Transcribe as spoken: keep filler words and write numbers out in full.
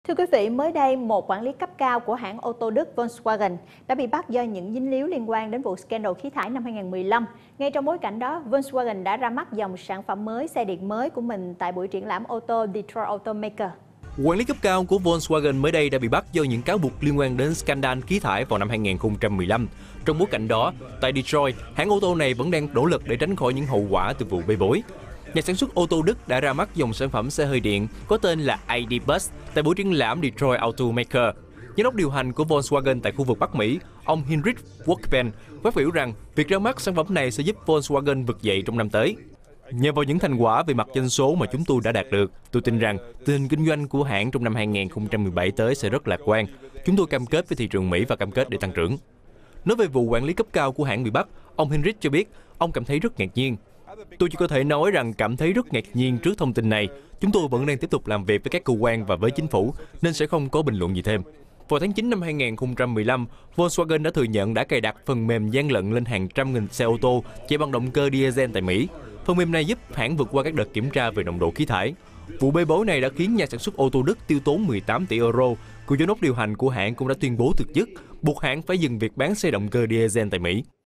Thưa quý vị, mới đây, một quản lý cấp cao của hãng ô tô Đức Volkswagen đã bị bắt do những dính líu liên quan đến vụ scandal khí thải năm hai nghìn không trăm mười lăm. Ngay trong bối cảnh đó, Volkswagen đã ra mắt dòng sản phẩm mới xe điện mới của mình tại buổi triển lãm ô tô Detroit Automaker. Quản lý cấp cao của Volkswagen mới đây đã bị bắt do những cáo buộc liên quan đến scandal khí thải vào năm hai nghìn không trăm mười lăm. Trong bối cảnh đó, tại Detroit, hãng ô tô này vẫn đang nỗ lực để tránh khỏi những hậu quả từ vụ bê bối. Nhà sản xuất ô tô Đức đã ra mắt dòng sản phẩm xe hơi điện có tên là i đê Bus tại buổi triển lãm Detroit Automaker. Giám đốc điều hành của Volkswagen tại khu vực Bắc Mỹ, ông Heinrich Wohlgeben, phát biểu rằng việc ra mắt sản phẩm này sẽ giúp Volkswagen vực dậy trong năm tới. Nhờ vào những thành quả về mặt doanh số mà chúng tôi đã đạt được, tôi tin rằng tình hình kinh doanh của hãng trong năm hai nghìn không trăm mười bảy tới sẽ rất lạc quan. Chúng tôi cam kết với thị trường Mỹ và cam kết để tăng trưởng. Nói về vụ quản lý cấp cao của hãng bị bắt, ông Heinrich cho biết ông cảm thấy rất ngạc nhiên. Tôi chỉ có thể nói rằng cảm thấy rất ngạc nhiên trước thông tin này. Chúng tôi vẫn đang tiếp tục làm việc với các cơ quan và với chính phủ, nên sẽ không có bình luận gì thêm. Vào tháng chín năm hai nghìn không trăm mười lăm, Volkswagen đã thừa nhận đã cài đặt phần mềm gian lận lên hàng trăm nghìn xe ô tô chạy bằng động cơ diesel tại Mỹ. Phần mềm này giúp hãng vượt qua các đợt kiểm tra về nồng độ khí thải. Vụ bê bối này đã khiến nhà sản xuất ô tô Đức tiêu tốn mười tám tỷ euro. Cựu giám đốc điều hành của hãng cũng đã tuyên bố thực chức, buộc hãng phải dừng việc bán xe động cơ diesel tại Mỹ.